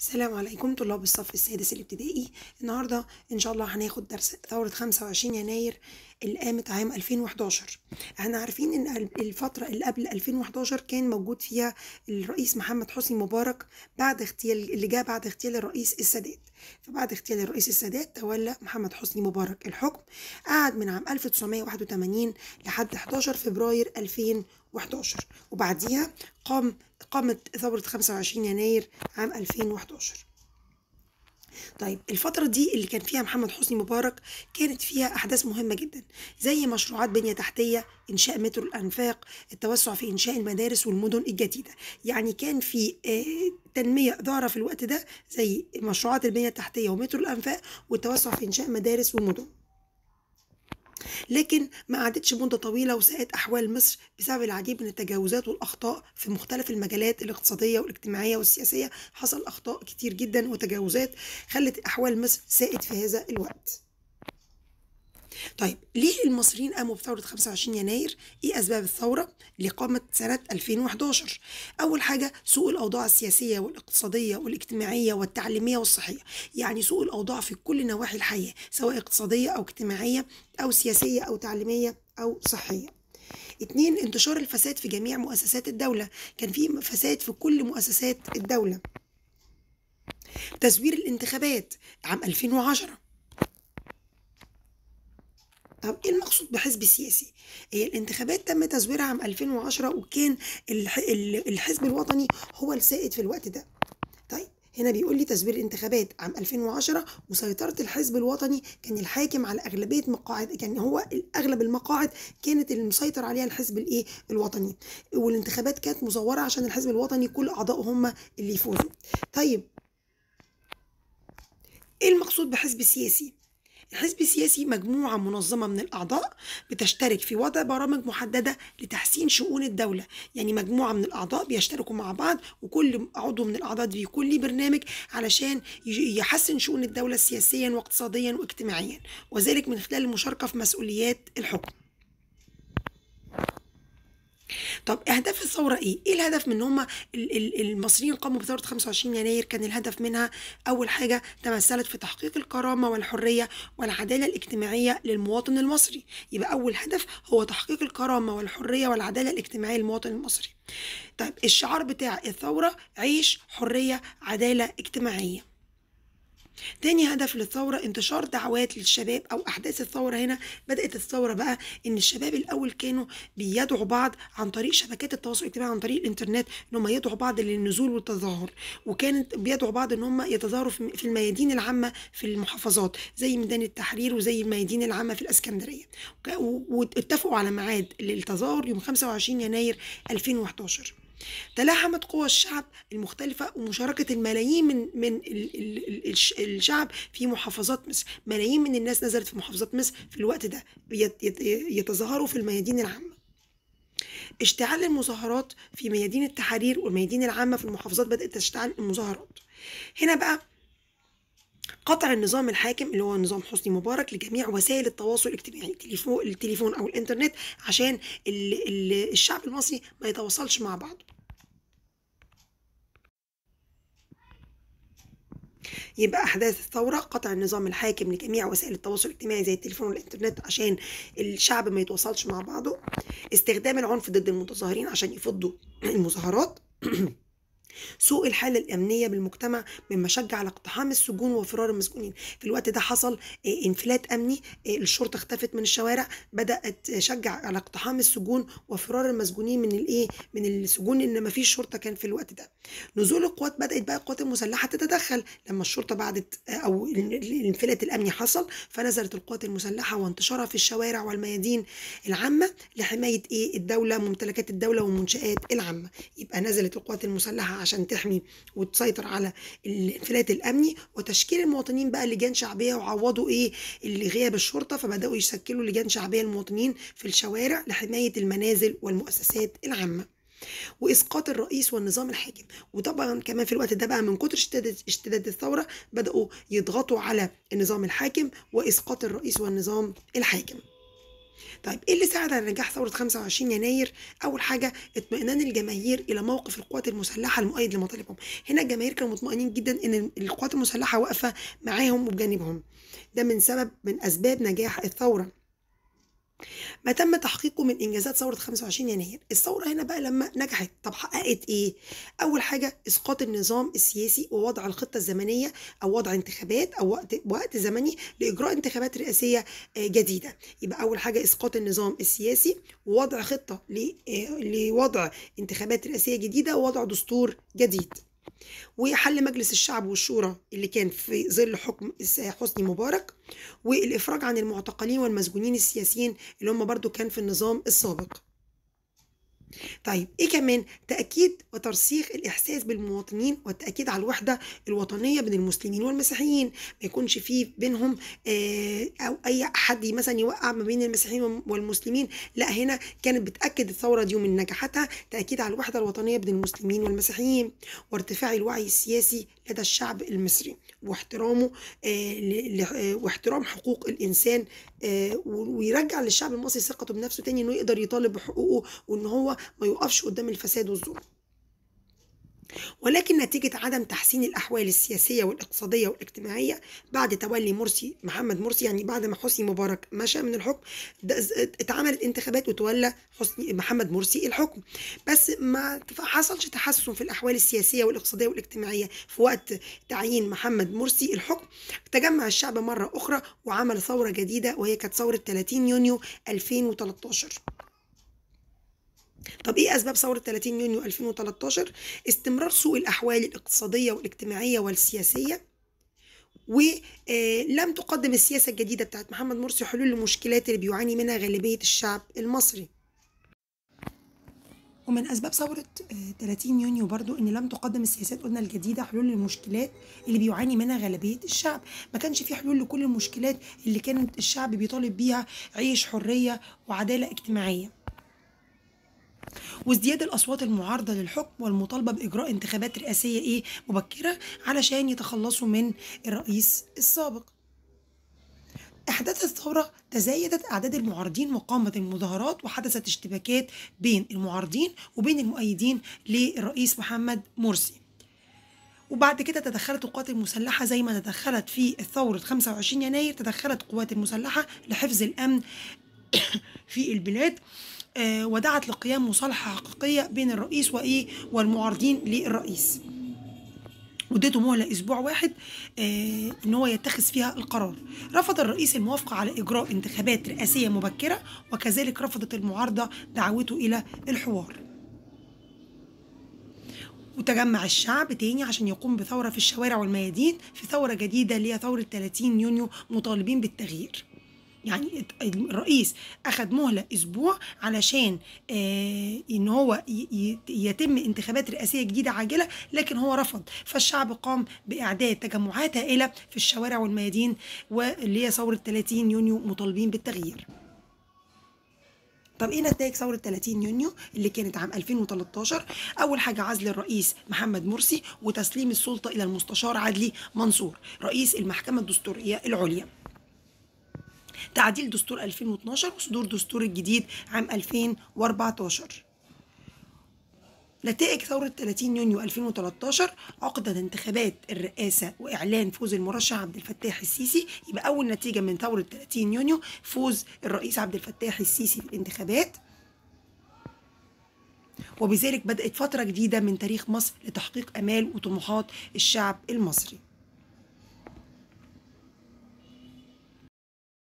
السلام عليكم طلاب الصف السادس الابتدائي. النهارده ان شاء الله هناخد درس ثورة 25 يناير اللي قامت عام 2011. احنا عارفين ان الفترة اللي قبل 2011 كان موجود فيها الرئيس محمد حسني مبارك بعد اغتيال اللي جاء بعد اغتيال الرئيس السادات. فبعد اغتيال الرئيس السادات تولى محمد حسني مبارك الحكم، قعد من عام 1981 لحد 11 فبراير 2011، وبعديها قامت ثورة 25 يناير عام 2011. طيب الفترة دي اللي كان فيها محمد حسني مبارك كانت فيها أحداث مهمة جدا، زي مشروعات بنية تحتية، إنشاء مترو الأنفاق، التوسع في إنشاء المدارس والمدن الجديدة. يعني كان في تنمية ظاهرة في الوقت ده، زي مشروعات البنية التحتية ومترو الأنفاق والتوسع في إنشاء مدارس ومدن. لكن ما قعدتش مدة طويلة وساءت أحوال مصر بسبب العديد من التجاوزات والأخطاء في مختلف المجالات الاقتصادية والاجتماعية والسياسية. حصل أخطاء كتير جدا وتجاوزات خلت أحوال مصر ساءت في هذا الوقت. طيب ليه المصريين قاموا بثورة 25 يناير؟ ايه اسباب الثورة اللي قامت سنة 2011؟ اول حاجة سوء الاوضاع السياسية والاقتصادية والاجتماعية والتعليمية والصحية، يعني سوء الاوضاع في كل نواحي الحياة، سواء اقتصادية او اجتماعية او سياسية او تعليمية او صحية. اتنين، انتشار الفساد في جميع مؤسسات الدولة، كان في فساد في كل مؤسسات الدولة. تزوير الانتخابات عام 2010. طب ايه المقصود بحزب سياسي؟ هي الانتخابات تم تزويرها عام 2010، وكان الحزب الوطني هو السائد في الوقت ده. طيب هنا بيقول لي تزوير الانتخابات عام 2010 وسيطرة الحزب الوطني، كان الحاكم على أغلبية مقاعد، كان هو أغلب المقاعد كانت المسيطر عليها الحزب الوطني، والانتخابات كانت مزورة عشان الحزب الوطني كل أعضائه هم اللي يفوزوا. طيب ايه المقصود بحزب سياسي؟ الحزب السياسي مجموعة منظمة من الأعضاء بتشترك في وضع برامج محددة لتحسين شؤون الدولة. يعني مجموعة من الأعضاء بيشتركوا مع بعض، وكل عضو من الأعضاء دي بيكون ليه برنامج علشان يحسن شؤون الدولة سياسيا واقتصاديا واجتماعيا، وذلك من خلال المشاركة في مسؤوليات الحكم. طب اهداف الثوره ايه؟ ايه الهدف من ان هم المصريين قاموا بثوره 25 يناير؟ كان الهدف منها اول حاجه تمثلت في تحقيق الكرامه والحريه والعداله الاجتماعيه للمواطن المصري. يبقى اول هدف هو تحقيق الكرامه والحريه والعداله الاجتماعيه للمواطن المصري. طيب الشعار بتاع الثوره عيش حريه عداله اجتماعيه. تاني هدف للثورة انتشار دعوات للشباب أو أحداث الثورة. هنا بدأت الثورة بقى إن الشباب الأول كانوا بيدعوا بعض عن طريق شبكات التواصل الاجتماعي، عن طريق الإنترنت، إن هم يدعوا بعض للنزول والتظاهر، وكانت بيدعوا بعض إن هم يتظاهروا في الميادين العامة في المحافظات زي ميدان التحرير وزي الميادين العامة في الإسكندرية، واتفقوا على ميعاد للتظاهر يوم 25 يناير 2011. تلاحمت قوى الشعب المختلفة ومشاركة الملايين من الشعب في محافظات مصر. ملايين من الناس نزلت في محافظات مصر في الوقت ده يتظاهروا في الميادين العامة. اشتعال المظاهرات في ميادين التحرير والميادين العامة في المحافظات، بدأت تشتعل المظاهرات. هنا بقى قطع النظام الحاكم اللي هو نظام حسني مبارك لجميع وسائل التواصل الاجتماعي، التليفون او الانترنت، عشان الشعب المصري ما يتواصلش مع بعض. يبقى أحداث الثورة قطع النظام الحاكم لجميع وسائل التواصل الاجتماعي زي التليفون والإنترنت عشان الشعب ما يتواصلش مع بعضه. استخدام العنف ضد المتظاهرين عشان يفضوا المظاهرات. سوء الحالة الأمنية بالمجتمع مما شجع على اقتحام السجون وفرار المسجونين. في الوقت ده حصل انفلات أمني، الشرطة اختفت من الشوارع، بدأت تشجع على اقتحام السجون وفرار المسجونين من السجون، إن مفيش شرطة كان في الوقت ده. نزول القوات، بدأت بقى القوات المسلحة تتدخل لما الشرطة بعدت أو الانفلات الأمني حصل، فنزلت القوات المسلحة وانتشارها في الشوارع والميادين العامة لحماية الدولة، ممتلكات الدولة والمنشآت العامة. يبقى نزلت القوات المسلحة عشان تحمي وتسيطر على الانفلات الامني، وتشكيل المواطنين بقى لجان شعبيه، وعوضوا اللي غياب الشرطه، فبداوا يشكلوا لجان شعبيه للمواطنين في الشوارع لحمايه المنازل والمؤسسات العامه. واسقاط الرئيس والنظام الحاكم. وطبعا كمان في الوقت ده بقى من كتر اشتداد الثوره بداوا يضغطوا على النظام الحاكم واسقاط الرئيس والنظام الحاكم. طيب ايه اللي ساعد على نجاح ثورة 25 يناير؟ أول حاجة اطمئنان الجماهير إلى موقف القوات المسلحة المؤيد لمطالبهم. هنا الجماهير كانوا مطمئنين جدا إن القوات المسلحة واقفة معاهم وبجانبهم. ده من أسباب نجاح الثورة. ما تم تحقيقه من انجازات ثوره 25 يناير. الثوره هنا بقى لما نجحت، طب حققت ايه؟ اول حاجه اسقاط النظام السياسي ووضع الخطه الزمنيه او وضع انتخابات او وقت زمني لاجراء انتخابات رئاسيه جديده. يبقى اول حاجه اسقاط النظام السياسي ووضع خطه لوضع انتخابات رئاسيه جديده ووضع دستور جديد. وحل مجلس الشعب والشورى اللي كان في ظل حكم حسني مبارك، والإفراج عن المعتقلين والمسجونين السياسيين اللي هم برضو كان في النظام السابق. طيب ايه كمان؟ تأكيد وترسيخ الإحساس بالمواطنين والتأكيد على الوحدة الوطنية بين المسلمين والمسيحيين، ما يكونش فيه بينهم أو أي حد مثلا يوقع ما بين المسيحيين والمسلمين. لا، هنا كانت بتأكد الثورة دي ومن نجاحاتها تأكيد على الوحدة الوطنية بين المسلمين والمسيحيين، وارتفاع الوعي السياسي لدى الشعب المصري واحترامه واحترام حقوق الإنسان، ويرجع للشعب المصري ثقته بنفسه تاني انه يقدر يطالب بحقوقه وان هو ما يقفش قدام الفساد والظلم. ولكن نتيجة عدم تحسين الأحوال السياسية والاقتصادية والاجتماعية بعد تولي محمد مرسي، يعني بعد ما حسني مبارك مشى من الحكم، اتعملت انتخابات وتولى محمد مرسي الحكم، بس ما حصلش تحسن في الأحوال السياسية والاقتصادية والاجتماعية. في وقت تعيين محمد مرسي الحكم تجمع الشعب مرة أخرى وعمل ثورة جديدة، وهي كانت ثورة 30 يونيو 2013. طب ايه اسباب ثوره 30 يونيو 2013؟ استمرار سوء الاحوال الاقتصاديه والاجتماعيه والسياسيه، ولم تقدم السياسه الجديده بتاعت محمد مرسي حلول للمشكلات اللي بيعاني منها غالبيه الشعب المصري. ومن اسباب ثوره 30 يونيو برضو ان لم تقدم السياسات قلنا الجديده حلول للمشكلات اللي بيعاني منها غالبيه الشعب. ما كانش في حلول لكل المشكلات اللي كانت الشعب بيطالب بيها: عيش، حريه، وعداله اجتماعيه. وازدياد الاصوات المعارضه للحكم والمطالبه باجراء انتخابات رئاسيه مبكره علشان يتخلصوا من الرئيس السابق. احداث الثوره تزايدت اعداد المعارضين وقامت المظاهرات وحدثت اشتباكات بين المعارضين وبين المؤيدين للرئيس محمد مرسي. وبعد كده تدخلت القوات المسلحه زي ما تدخلت في ثوره 25 يناير، تدخلت القوات المسلحه لحفظ الامن في البلاد، ودعت لقيام مصالحة حقيقية بين الرئيس والمعارضين للرئيس، وديته مهلة أسبوع واحد إن هو يتخذ فيها القرار. رفض الرئيس الموافقة على إجراء انتخابات رئاسية مبكرة، وكذلك رفضت المعارضة دعوته إلى الحوار. وتجمع الشعب تاني عشان يقوم بثورة في الشوارع والميادين، في ثورة جديدة اللي هي ثورة 30 يونيو مطالبين بالتغيير. يعني الرئيس أخذ مهلة أسبوع علشان إن هو يتم انتخابات رئاسية جديدة عاجلة، لكن هو رفض، فالشعب قام بإعداد تجمعات هائلة في الشوارع والميادين، واللي هي ثورة 30 يونيو مطالبين بالتغيير. طب ايه نتائج ثورة 30 يونيو اللي كانت عام 2013؟ أول حاجة عزل الرئيس محمد مرسي وتسليم السلطة إلى المستشار عدلي منصور رئيس المحكمة الدستورية العليا. تعديل دستور 2012 وصدور دستور الجديد عام 2014. نتائج ثورة 30 يونيو 2013: عقدت انتخابات الرئاسة وإعلان فوز المرشح عبد الفتاح السيسي. يبقى أول نتيجة من ثورة 30 يونيو فوز الرئيس عبد الفتاح السيسي في الانتخابات، وبذلك بدأت فترة جديدة من تاريخ مصر لتحقيق آمال وطموحات الشعب المصري.